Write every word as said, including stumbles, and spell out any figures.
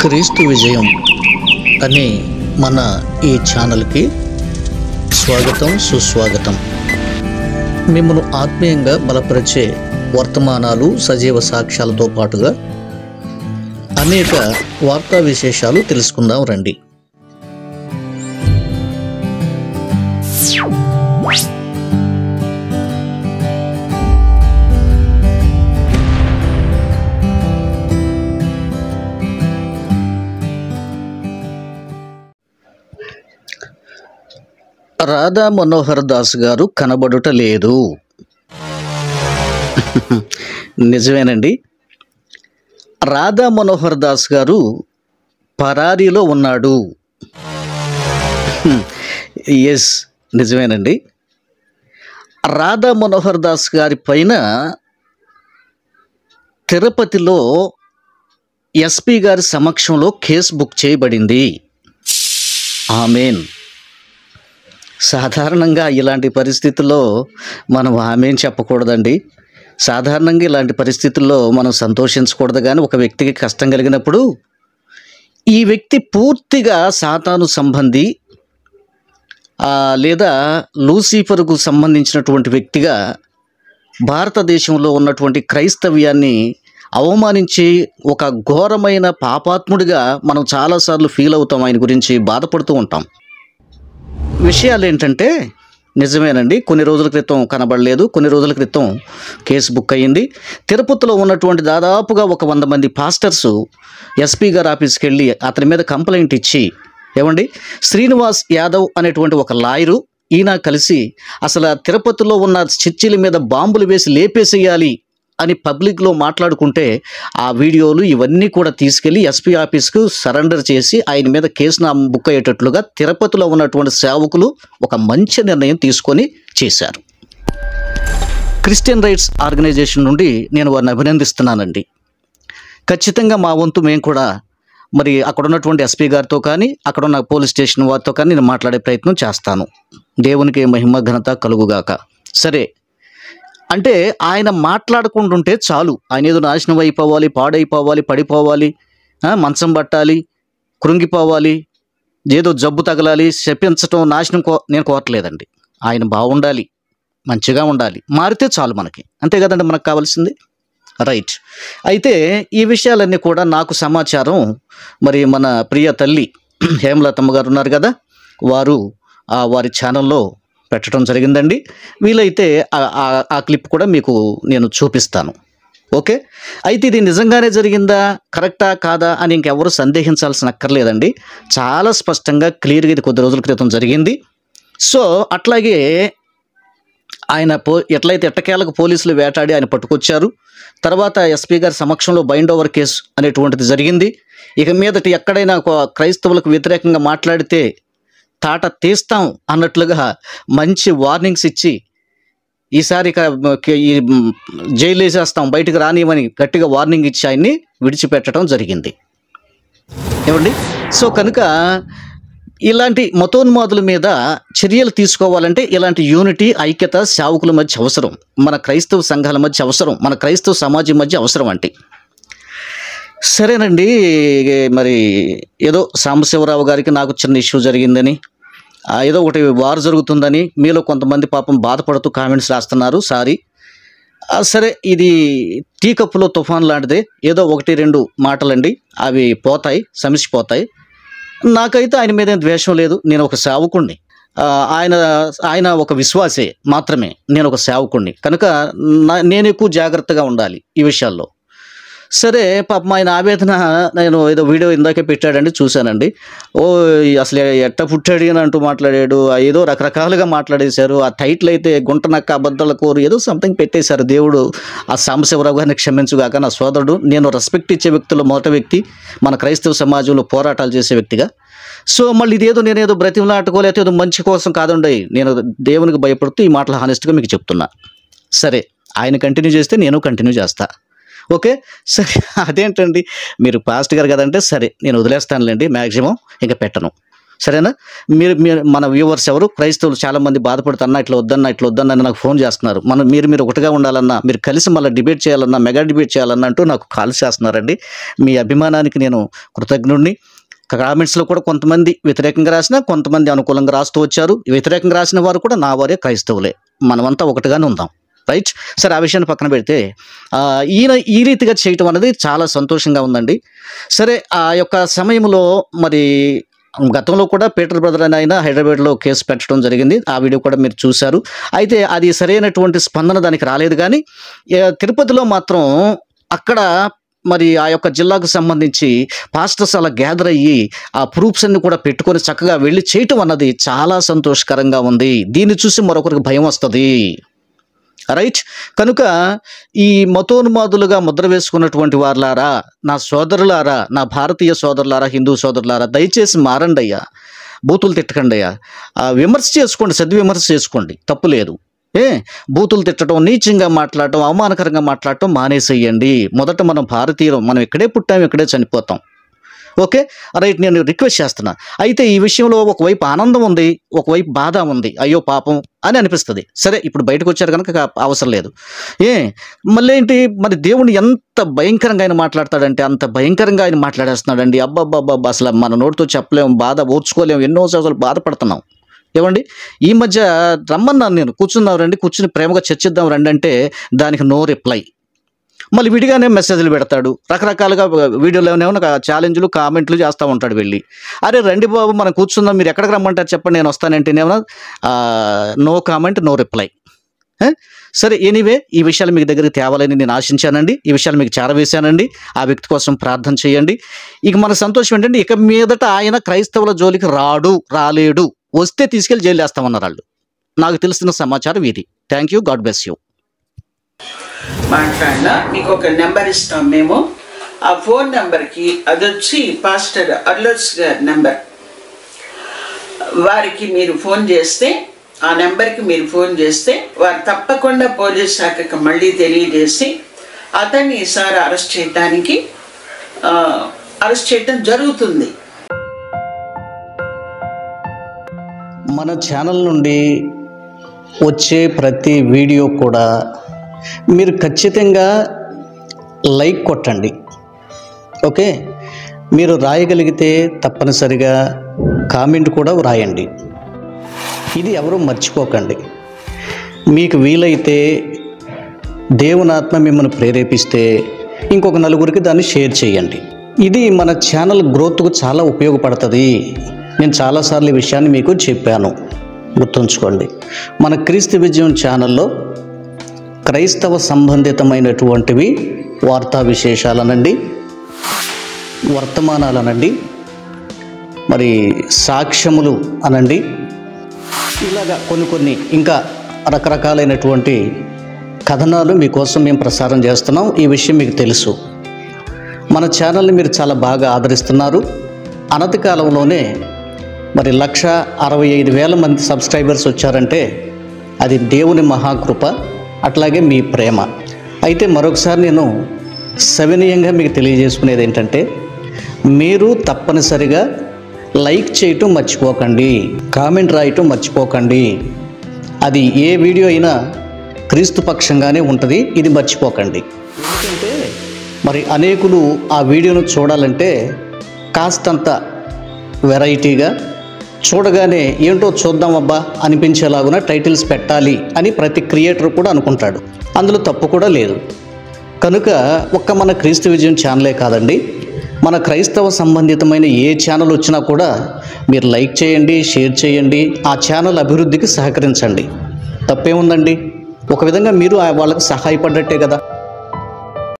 క్రీస్తు విజయం అనే మన ఈ ఛానల్కి స్వాగతం, సుస్వాగతం. మిమ్మల్ని ఆత్మీయంగా బలపరిచే వర్తమానాలు, సజీవ సాక్ష్యాలతో పాటుగా అనేక వార్తా విశేషాలు తెలుసుకుందాం రండి. రాధా మనోహర్ దాస్ గారు కనబడుట లేదు. నిజమేనండి. రాధా మనోహర్ దాస్ గారు పరారీలో ఉన్నాడు. ఎస్, నిజమేనండి. రాధా మనోహర్ దాస్ గారి పైన తిరుపతిలో ఎస్పీ గారి సమక్షంలో కేసు బుక్ చేయబడింది. ఆమేన్. సాధారణంగా ఇలాంటి పరిస్థితుల్లో మనం ఆమేన్ చెప్పకూడదండి. సాధారణంగా ఇలాంటి పరిస్థితుల్లో మనం సంతోషించకూడదు. కానీ ఒక వ్యక్తికి కష్టం కలిగినప్పుడు ఈ వ్యక్తి పూర్తిగా సాతాను సంబంధి లేదా లూసిఫర్కు సంబంధించినటువంటి వ్యక్తిగా భారతదేశంలో ఉన్నటువంటి క్రైస్తవ్యాన్ని అవమానించి ఒక ఘోరమైన పాపాత్ముడిగా మనం చాలాసార్లు ఫీల్ అవుతాం. ఆయన గురించి బాధపడుతూ ఉంటాం. విషయాలు ఏంటంటే నిజమేనండి, కొన్ని రోజుల క్రితం కనబడలేదు, కొన్ని రోజుల క్రితం కేసు బుక్ అయ్యింది. తిరుపతిలో ఉన్నటువంటి దాదాపుగా ఒక వంద మంది పాస్టర్సు ఎస్పీ గారి ఆఫీస్కి వెళ్ళి అతని మీద కంప్లైంట్ ఇచ్చి, ఏమండి శ్రీనివాస్ యాదవ్ అనేటువంటి ఒక లాయరు ఈయన కలిసి అసలు తిరుపతిలో ఉన్న చర్చిల మీద బాంబులు వేసి లేపేసేయాలి అని పబ్లిక్లో మాట్లాడుకుంటే ఆ వీడియోలు ఇవన్నీ కూడా తీసుకెళ్ళి ఎస్పీ ఆఫీస్కు సరెండర్ చేసి ఆయన మీద కేసును బుక్ అయ్యేటట్లుగా తిరుపతిలో ఉన్నటువంటి సేవకులు ఒక మంచి నిర్ణయం తీసుకొని చేశారు. క్రిస్టియన్ రైట్స్ ఆర్గనైజేషన్ నుండి నేను వారిని అభినందిస్తున్నానండి. ఖచ్చితంగా మా వంతు మేము కూడా మరి అక్కడ ఉన్నటువంటి ఎస్పీ గారితో కానీ అక్కడ ఉన్న పోలీస్ స్టేషన్ వారితో కానీ నేను మాట్లాడే ప్రయత్నం చేస్తాను. దేవునికి మహిమ ఘనత కలుగుగాక. సరే, అంటే ఆయన మాట్లాడుకుంటుంటే చాలు, ఆయన ఏదో నాశనం అయిపోవాలి, పాడైపోవాలి, పడిపోవాలి, మంచం పట్టాలి, కృంగిపోవాలి, ఏదో జబ్బు తగలాలి, శపించటం, నాశనం కో నేను కోరట్లేదండి. ఆయన బాగుండాలి, మంచిగా ఉండాలి, మారితే చాలు మనకి. అంతే కదండి మనకు కావాల్సింది. రైట్. అయితే ఈ విషయాలన్నీ కూడా నాకు సమాచారం మరి మన ప్రియ తల్లి హేమలతమ్మ గారు ఉన్నారు కదా, వారు వారి ఛానల్లో పెట్టడం జరిగిందండి. వీలైతే ఆ క్లిప్ కూడా మీకు నేను చూపిస్తాను. ఓకే. అయితే ఇది నిజంగానే జరిగిందా, కరెక్టా కాదా అని ఇంకెవరు సందేహించాల్సిన అక్కర్లేదండి. చాలా స్పష్టంగా క్లియర్గా ఇది కొద్ది రోజుల క్రితం జరిగింది. సో అట్లాగే ఆయన పో ఎట్లయితే ఎట్టకేలకు పోలీసులు వేటాడి ఆయన పట్టుకొచ్చారు. తర్వాత ఎస్పీ గారి సమక్షంలో బైండ్ ఓవర్ కేసు అనేటువంటిది జరిగింది. ఇక మీదటి ఎక్కడైనా క్రైస్తవులకు వ్యతిరేకంగా మాట్లాడితే తాట తీస్తాం అన్నట్లుగా మంచి వార్నింగ్స్ ఇచ్చి ఈసారి ఈ జైలు వేసేస్తాం, బయటకు రానివ్వని గట్టిగా వార్నింగ్ ఇచ్చి ఆయన్ని విడిచిపెట్టడం జరిగింది. ఏమండి, సో కనుక ఇలాంటి మతోన్మాదుల మీద చర్యలు తీసుకోవాలంటే ఇలాంటి యూనిటీ, ఐక్యత సేవకుల మధ్య అవసరం, మన క్రైస్తవ సంఘాల మధ్య అవసరం, మన క్రైస్తవ సమాజం మధ్య అవసరం అంటే. సరేనండి, మరి ఏదో సాంబశివరావు గారికి నాకు చిన్న ఇష్యూ జరిగిందని, ఏదో ఒకటి వార్ జరుగుతుందని మీలో కొంతమంది పాపం బాధపడుతూ కామెంట్స్ రాస్తున్నారు. సారీ. సరే, ఇది టీ కప్పులో తుఫాన్ లాంటిదే, ఏదో ఒకటి రెండు మాటలండి, అవి పోతాయి, సమసిపోతాయి. నాకైతే ఆయన మీద ద్వేషం లేదు. నేను ఒక సేవకుణ్ణి, ఆయన ఆయన ఒక విశ్వాసే మాత్రమే, నేను ఒక సేవకుణ్ణి కనుక నేను ఎక్కువ జాగ్రత్తగా ఉండాలి ఈ విషయాల్లో. సరే, పాపం ఆయన ఆవేదన నేను ఏదో వీడియో ఇందాకే పెట్టాడండి, చూశానండి. ఓ అసలు ఎట్ట పుట్టాడు అని అంటూ మాట్లాడాడు, ఏదో రకరకాలుగా మాట్లాడేశారు. ఆ టైటిల్ అయితే గుంట నక్క అబద్ధాల కోరు ఏదో సంథింగ్ పెట్టేశారు. దేవుడు ఆ సాంబశివరావు గారిని క్షమించుగాక, నా సోదరుడు, నేను రెస్పెక్ట్ ఇచ్చే వ్యక్తుల్లో మొదటి వ్యక్తి, మన క్రైస్తవ సమాజంలో పోరాటాలు చేసే వ్యక్తిగా. సో మళ్ళీ ఇదేదో నేనేదో బ్రతిమలాటుకో లేకపోతే ఏదో మంచి కోసం కాదండి, నేను దేవునికి భయపడుతూ ఈ మాటలు హానెస్ట్గా మీకు చెప్తున్నా. సరే, ఆయన కంటిన్యూ చేస్తే నేను కంటిన్యూ చేస్తా. ఓకే. సరే, అదేంటండి మీరు పాస్ట్ గారు కదంటే సరే నేను వదిలేస్తానులేండి, మ్యాక్సిమం ఇంకా పెట్టను. సరేనా? మీరు మీరు మన వ్యూవర్స్ ఎవరు క్రైస్తవులు చాలామంది బాధపడుతున్నా ఇట్లా వద్దన్నా ఇట్లా వద్దన్నా అని నాకు ఫోన్ చేస్తున్నారు. మనం మీరు మీరు ఒకటిగా ఉండాలన్నా, మీరు కలిసి మళ్ళీ డిబేట్ చేయాలన్నా, మెగా డిబేట్ చేయాలన్నా అంటూ నాకు కాల్ చేస్తున్నారండి. మీ అభిమానానికి నేను కృతజ్ఞుడిని. కామెంట్స్లో కూడా కొంతమంది వ్యతిరేకంగా రాసినా, కొంతమంది అనుకూలంగా రాస్తూ వచ్చారు. వ్యతిరేకంగా రాసిన వారు కూడా నా వారే క్రైస్తవులే. మనమంతా ఒకటిగానే ఉందాం. రైట్? సరే, ఆ విషయాన్ని పక్కన పెడితే ఈయన ఈ రీతిగా చేయటం అనేది చాలా సంతోషంగా ఉందండి. సరే, ఆ యొక్క సమయంలో మరి గతంలో కూడా పీటర్ బ్రదర్ అని ఆయన హైదరాబాద్లో కేసు పెట్టడం జరిగింది. ఆ వీడియో కూడా మీరు చూశారు. అయితే అది సరైనటువంటి స్పందన దానికి రాలేదు. కానీ తిరుపతిలో మాత్రం అక్కడ మరి ఆ యొక్క జిల్లాకు సంబంధించి పాస్టర్స్ అలా గ్యాదర్ అయ్యి ఆ ప్రూఫ్స్ అన్ని కూడా పెట్టుకొని చక్కగా వెళ్ళి చేయటం అన్నది చాలా సంతోషకరంగా ఉంది. దీన్ని చూసి మరొకరికి భయం వస్తుంది. రైట్? కనుక ఈ మతోన్మాదులుగా ముద్ర వేసుకున్నటువంటి వారులారా, నా సోదరులారా, నా భారతీయ సోదరులారా, హిందూ సోదరులారా, దయచేసి మారండి అయ్యా. బూతులు తిట్టకండి అయ్యా. విమర్శ చేసుకోండి, సద్విమర్శ చేసుకోండి, తప్పు లేదు. ఏ బూతులు తిట్టడం, నీచంగా మాట్లాడటం, అవమానకరంగా మాట్లాడటం మానేసేయండి. మొదట మనం భారతీయులం, మనం ఇక్కడే పుట్టాం, ఇక్కడే చనిపోతాం. Okay, right? నేను రిక్వెస్ట్ చేస్తున్నా. అయితే ఈ విషయంలో ఒకవైపు ఆనందం ఉంది, ఒకవైపు బాధ ఉంది. అయ్యో పాపం అని అనిపిస్తుంది. సరే, ఇప్పుడు బయటకు వచ్చారు కనుక అవసరం లేదు. ఏ మళ్ళీ ఏంటి, మరి దేవుడు ఎంత భయంకరంగా ఆయన మాట్లాడతాడంటే అంత భయంకరంగా ఆయన మాట్లాడేస్తున్నాడండి. అబ్బాబ్బాబ్బా, అసలు మన నోటితో చెప్పలేము, బాధ ఓర్చుకోలేము, ఎన్నో రోజులు బాధపడుతున్నాం. ఏమండి, ఈ మధ్య రమ్మన్నాను నేను, కూర్చున్నాం రండి, కూర్చుని ప్రేమగా చర్చిద్దాం రండి అంటే దానికి నో రిప్లై. మళ్ళీ విడిగానే మెసేజ్లు పెడతాడు, రకరకాలుగా వీడియోలో ఏమైనా ఛాలెంజ్లు కామెంట్లు చేస్తూ ఉంటాడు వెళ్ళి. అరే రండి బాబు, మనం కూర్చుందాం, మీరు ఎక్కడికి రమ్మంటారు చెప్పండి, నేను వస్తానంటే ఏమన్నా నో కామెంట్, నో రిప్లై. సరే, ఎనీవే, ఈ విషయాలు మీకు దగ్గరికి తేవాలని నేను ఆశించానండి. ఈ విషయాలు మీకు చేరవేశానండి. ఆ వ్యక్తి కోసం ప్రార్థన చేయండి. ఇక మన సంతోషం ఏంటంటే ఇక మీదట ఆయన క్రైస్తవుల జోలికి రాడు, రాలేడు. వస్తే తీసుకెళ్ళి జైలు వేస్తామన్నారు వాళ్ళు. నాకు తెలిసిన సమాచారం ఇది. Thank you, God bless you. మాట్లాడినా మీకు ఒక నెంబర్ ఇస్తాం మేము. ఆ ఫోన్ నెంబర్కి అది వచ్చి పాస్టర్ అర్లర్స్ గారి నెంబర్. వారికి మీరు ఫోన్ చేస్తే, ఆ నెంబర్కి మీరు ఫోన్ చేస్తే వారు తప్పకుండా పోలీస్ శాఖకు మళ్ళీ తెలియజేసి అతన్ని ఈసారి అరెస్ట్ చేయడానికి అరెస్ట్ చేయడం జరుగుతుంది. మన ఛానల్ నుండి వచ్చే ప్రతి వీడియో కూడా మీరు ఖచ్చితంగా లైక్ కొట్టండి. ఓకే, మీరు రాయగలిగితే తప్పనిసరిగా కామెంట్ కూడా రాయండి. ఇది ఎవరూ మర్చిపోకండి. మీకు వీలైతే దేవుని ఆత్మ మిమ్మల్ని ప్రేరేపిస్తే ఇంకొక నలుగురికి దాన్ని షేర్ చేయండి. ఇది మన ఛానల్ గ్రోత్కు చాలా ఉపయోగపడుతుంది. నేను చాలాసార్లు ఈ విషయాన్ని మీకు చెప్పాను, గుర్తుంచుకోండి. మన క్రీస్తు విజయం ఛానల్లో క్రైస్తవ సంబంధితమైనటువంటివి వార్తా విశేషాలనండి, వర్తమానాలనండి, మరి సాక్ష్యములు అనండి, ఇలాగా కొన్ని కొన్ని ఇంకా రకరకాలైనటువంటి కథనాలు మీకోసం మేము ప్రసారం చేస్తున్నాం. ఈ విషయం మీకు తెలుసు. మన ఛానల్ని మీరు చాలా బాగా ఆదరిస్తున్నారు. అనతి కాలంలోనే మరి లక్ష అరవై ఐదు వేల మంది సబ్స్క్రైబర్స్ వచ్చారంటే అది దేవుని మహాకృప, అట్లాగే మీ ప్రేమ. అయితే మరొకసారి నేను సవినయంగా మీకు తెలియజేసుకునేది ఏంటంటే, మీరు తప్పనిసరిగా లైక్ చేయటం మర్చిపోకండి, కామెంట్ రాయటం మర్చిపోకండి. అది ఏ వీడియో అయినా క్రీస్తు పక్షంగానే ఉంటుంది, ఇది మర్చిపోకండి. ఎందుకంటే మరి అనేకులు ఆ వీడియోను చూడాలంటే కాస్తంత వెరైటీగా, చూడగానే ఏంటో చూద్దాం అబ్బా అనిపించేలాగున టైటిల్స్ పెట్టాలి అని ప్రతి క్రియేటర్ కూడా అనుకుంటాడు. అందులో తప్పు కూడా లేదు. కనుక ఒక్క మన క్రీస్తు విజయం ఛానలే కాదండి, మన క్రైస్తవ సంబంధితమైన ఏ ఛానల్ వచ్చినా కూడా మీరు లైక్ చేయండి, షేర్ చేయండి, ఆ ఛానల్ అభివృద్ధికి సహకరించండి. తప్పేముందండి? ఒక విధంగా మీరు వాళ్ళకి సహాయపడ్డట్టే కదా.